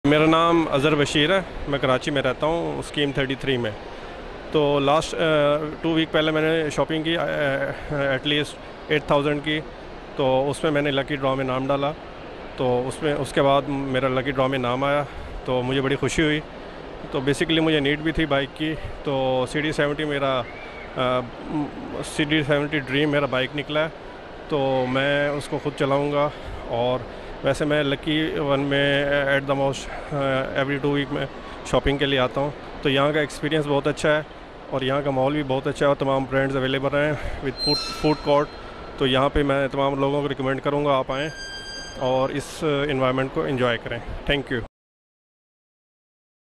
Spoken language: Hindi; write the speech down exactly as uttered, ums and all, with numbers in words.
मेरा नाम अज़हर बशीर है, मैं कराची में रहता हूँ, स्कीम थर्टी थ्री में। तो लास्ट टू वीक पहले मैंने शॉपिंग की एटलीस्ट एट थाउजेंड की। तो उसमें मैंने लकी ड्रॉ में नाम डाला, तो उसमें उसके बाद मेरा लकी ड्रॉ में नाम आया, तो मुझे बड़ी खुशी हुई। तो बेसिकली मुझे नीड भी थी बाइक की, तो सी डी सेवेंटी मेरा सी डी सेवेंटी ड्रीम मेरा बाइक निकला है, तो मैं उसको ख़ुद चलाऊँगा। और वैसे मैं लकी वन में at the most every two week में शॉपिंग के लिए आता हूँ। तो यहाँ का एक्सपीरियंस बहुत अच्छा है और यहाँ का माहौल भी बहुत अच्छा है और तमाम ब्रांड्स अवेलेबल हैं विद फूड फूड कोर्ट। तो यहाँ पे मैं तमाम लोगों को रिकमेंड करूँगा आप आएँ और इस इन्वायरमेंट को एंजॉय करें। Thank you.